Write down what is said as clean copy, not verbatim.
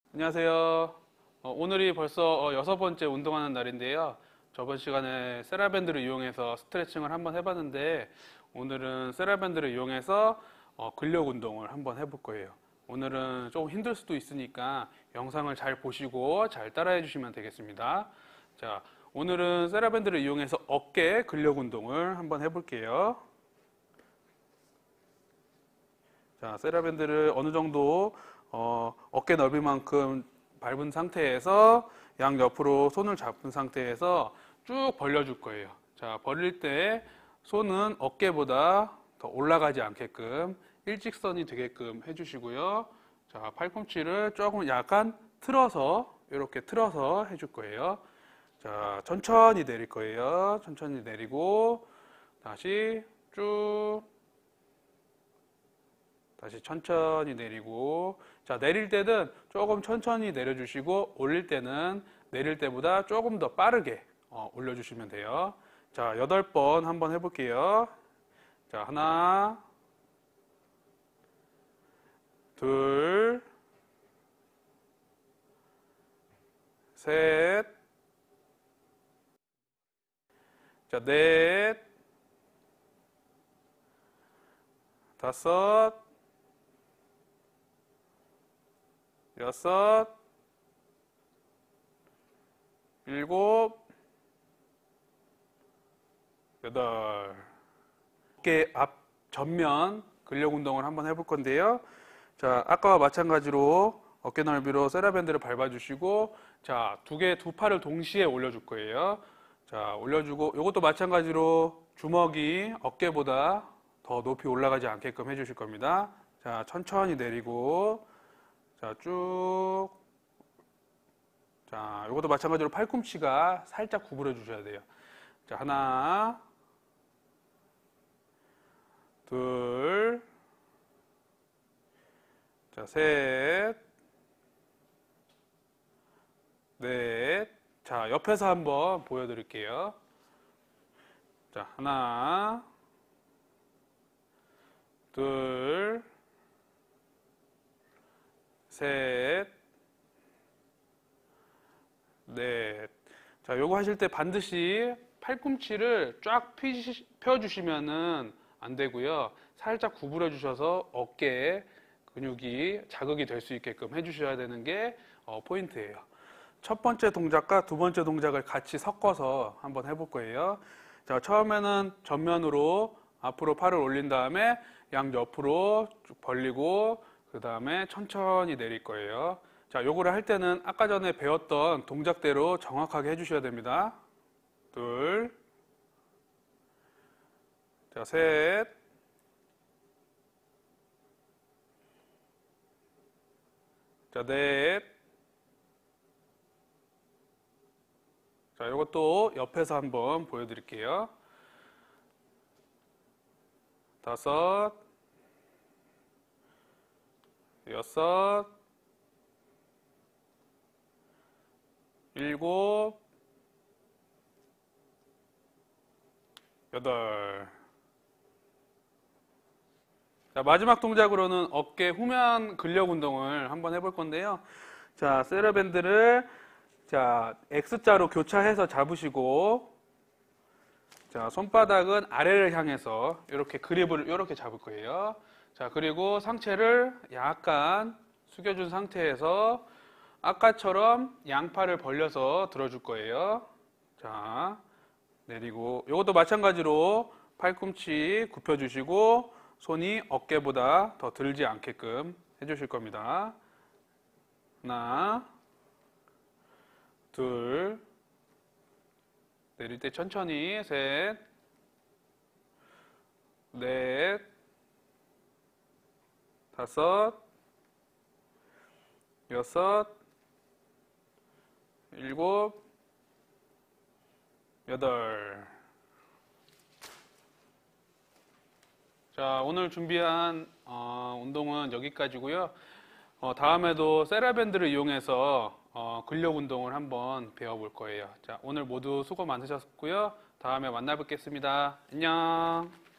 안녕하세요. 오늘이 벌써 6번째 운동하는 날인데요. 저번 시간에 세라밴드를 이용해서 스트레칭을 한번 해봤는데 오늘은 세라밴드를 이용해서 근력 운동을 한번 해볼 거예요. 오늘은 조금 힘들 수도 있으니까 영상을 잘 보시고 잘 따라해 주시면 되겠습니다. 자, 오늘은 세라밴드를 이용해서 어깨 근력 운동을 한번 해볼게요. 자, 세라밴드를 어느 정도 어깨 넓이만큼 밟은 상태에서 양옆으로 손을 잡은 상태에서 쭉 벌려줄 거예요. 자, 벌릴 때 손은 어깨보다 더 올라가지 않게끔 일직선이 되게끔 해주시고요. 자, 팔꿈치를 조금 약간 틀어서 이렇게 틀어서 해줄 거예요. 자, 천천히 내릴 거예요. 천천히 내리고 다시 쭉 다시 천천히 내리고, 자, 내릴 때는 조금 천천히 내려주시고 올릴 때는 내릴 때보다 조금 더 빠르게 올려주시면 돼요. 자, 8번 한번 해볼게요. 자, 하나, 둘, 셋, 자, 넷, 다섯, 여섯, 일곱, 여덟. 어깨 앞 전면 근력 운동을 한번 해볼 건데요. 자, 아까와 마찬가지로 어깨 넓이로 세라밴드를 밟아주시고, 자, 두 팔을 동시에 올려줄 거예요. 자, 올려주고, 이것도 마찬가지로 주먹이 어깨보다 더 높이 올라가지 않게끔 해주실 겁니다. 자, 천천히 내리고, 자, 쭉. 자, 이것도 마찬가지로 팔꿈치가 살짝 구부려 주셔야 돼요. 자, 하나, 둘, 자, 셋, 넷. 자, 옆에서 한번 보여드릴게요. 자, 하나, 둘, 셋, 넷. 자, 요거 하실 때 반드시 팔꿈치를 쫙 펴주시면은 안 되고요. 살짝 구부려 주셔서 어깨에 근육이 자극이 될 수 있게끔 해주셔야 되는 게 포인트예요. 첫 번째 동작과 두 번째 동작을 같이 섞어서 한번 해볼 거예요. 자, 처음에는 전면으로 앞으로 팔을 올린 다음에 양옆으로 쭉 벌리고 그 다음에 천천히 내릴 거예요. 자, 요거를 할 때는 아까 전에 배웠던 동작대로 정확하게 해주셔야 됩니다. 둘, 자, 셋, 자, 넷. 자, 요것도 옆에서 한번 보여드릴게요. 다섯, 여섯, 일곱, 여덟. 자, 마지막 동작으로는 어깨 후면 근력 운동을 한번 해볼 건데요. 자, 세라밴드를 자, X자로 교차해서 잡으시고, 자, 손바닥은 아래를 향해서 이렇게 그립을 이렇게 잡을 거예요. 자, 그리고 상체를 약간 숙여준 상태에서 아까처럼 양팔을 벌려서 들어줄 거예요. 자, 내리고, 이것도 마찬가지로 팔꿈치 굽혀주시고, 손이 어깨보다 더 들지 않게끔 해주실 겁니다. 하나, 둘, 내릴 때 천천히, 셋, 넷, 다섯, 여섯, 일곱, 여덟. 자, 오늘 준비한 운동은 여기까지고요. 다음에도 세라밴드를 이용해서 근력 운동을 한번 배워볼 거예요. 자, 오늘 모두 수고 많으셨고요. 다음에 만나 뵙겠습니다. 안녕.